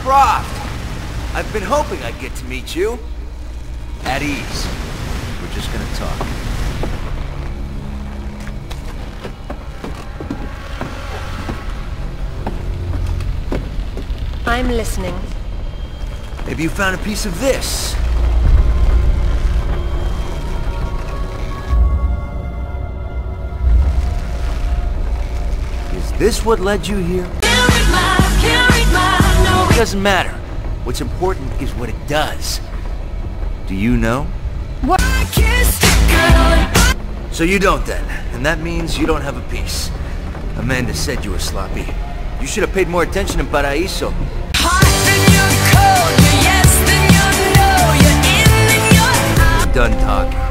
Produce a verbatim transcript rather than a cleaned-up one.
Croft! I've been hoping I'd get to meet you. At ease. We're just gonna talk. I'm listening. Maybe you found a piece of this. Is this what led you here? It doesn't matter. What's important is what it does. Do you know? What? So you don't then, and that means you don't have a piece. Amanda said you were sloppy. You should have paid more attention in Paraíso. We're done talking.